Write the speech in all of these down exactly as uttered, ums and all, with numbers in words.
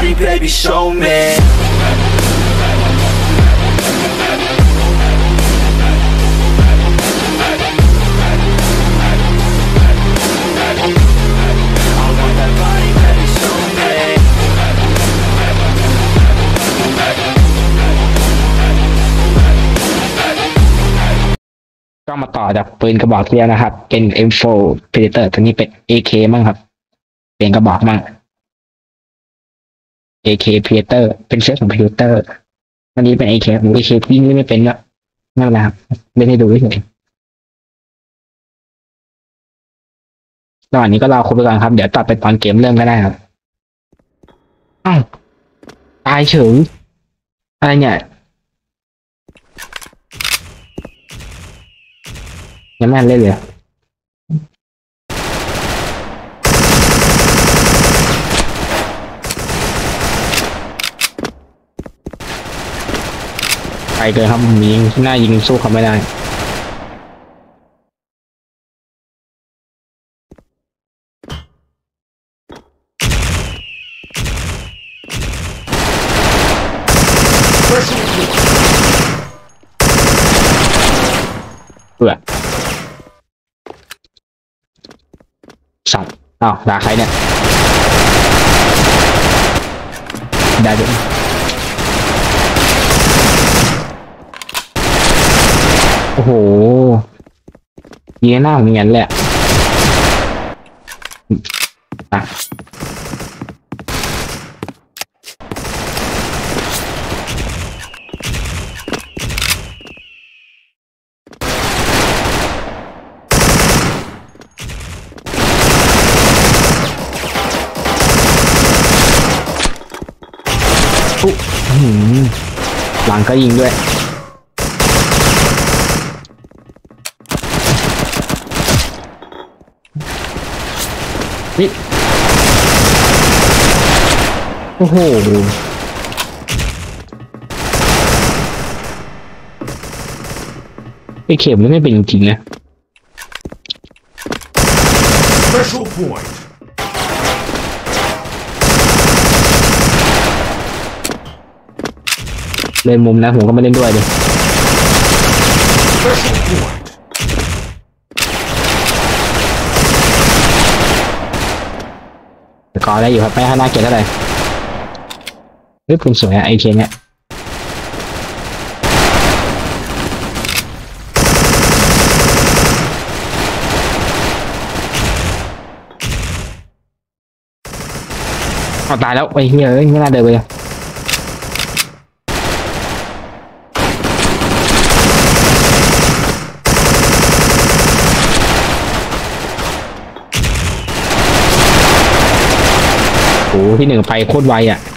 body, baby, show me. ก็มาต่อจากปืนกระบอกที่แล้วนะครับเป็น เอ็ม โฟร์ Predator ตัวนี้เป็น เอ เค มั้งครับเปลี่ยนกระบอกมั่ง เอ เค Predator เป็นเซตของ Predator อันนี้เป็น เอ เค ผม เอ เค ยิงไม่เป็นก็นั่นแหละครับไม่ได้ดูเฉยระหว่างนี้ก็รอคุยไปก่อนครับเดี๋ยวตัดไปตอนเกมเริ่มก็ได้ครับอ้าวตายเฉยอะไรเนี่ยยังไม่ทันเล่นเลยไปเกินครับมีหน้ายิงสู้เขาไม่ได้เบื่อสั่งอ้าวด่าใครเนี่ยด่าด้วยโอ้โหยิงหน้าผมอย่างนั้นแหละอ่ะหลังก็ยิงด้วยนี่โอ้โหไอ้เข็มนี่ไม่เป็นจริงๆนะเล่นมุมนะผมก็ไม่เล่นด้วยเลยแต่ก็ได้อยู่ครับไม่น่าเกลียดเท่าไหร่เฮ้ยผมสวยอะไอเคเนี่ยเอาตายแล้วไอ้เหี้ยเอ้ยไม่น่าเดินไปเลยโอ้ที่หนึ่งไปโคตรไวอ่ะ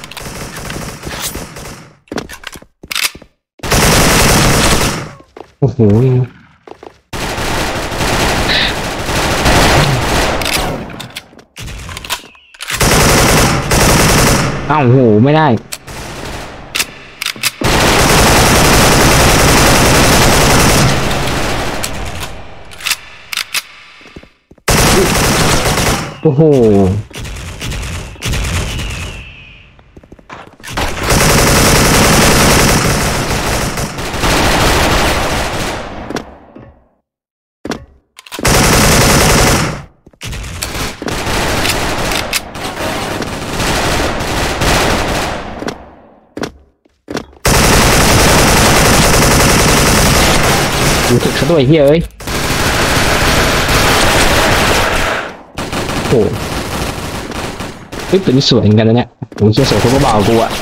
โอ้โหอ้าวโหไม่ได้โอ้โหดูถึกซะด้วยเฮ้ยเอ้ยโอ้เฮ้ยเป็นสวยเหมือนกันนะเนี่ยโอ้ยเชี่ยสวยทุกกระเป๋ากูอะ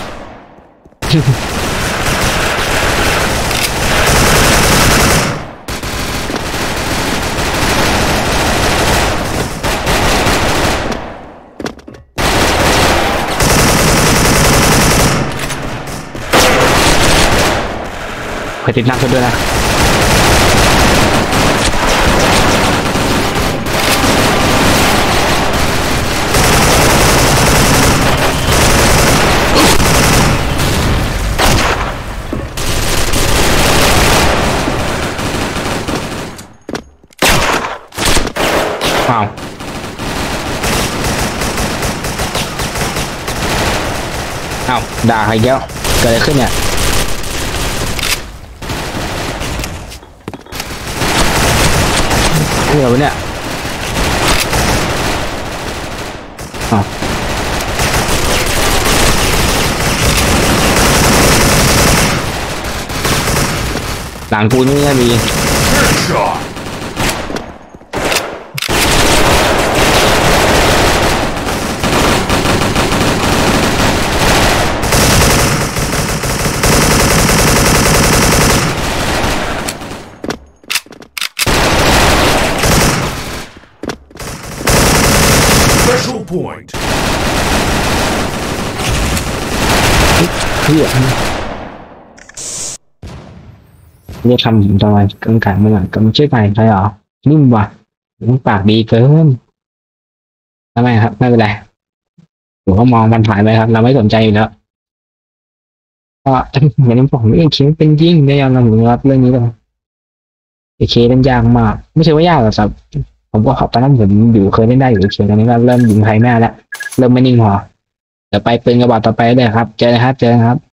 ขอติดน้ำกันด้วยนะว้าวอ้าวด่าใครเยอะเกิดอะไรขึ้นเนี่ยนี่เหรอวะเนี่ยอ้าวหลังกูนี่ไม่มี Headshot. Special point. เฮียเรียกคำผมทำไมกำกัดเมื่อไหร่กำชื่อใครใครหรอนิ่มว่ะมึงปากดีเกินทำไมครับไม่เป็นไรผมก็มองมันผ่านไปครับ เราไม่สนใจอยู่แล้วก็เหมือนที่ผมเองคิดว่าเป็นยิ่งได้ยอมรับผมรับเรื่องนี้เลยเอเคเล่นยากมากไม่ใช่ว่ายากหรอกครับผมก็ขอบตอนนั้นผมอยู่เคยเล่นได้อยู่เฉยตอนนี้ก็เริ่มยิงไทยแม่แล้วเริ่มไม่นิ่งพอเดี๋ยวไปปืนกระบอกต่อไปเลยครับเจอนะครับเจอครับ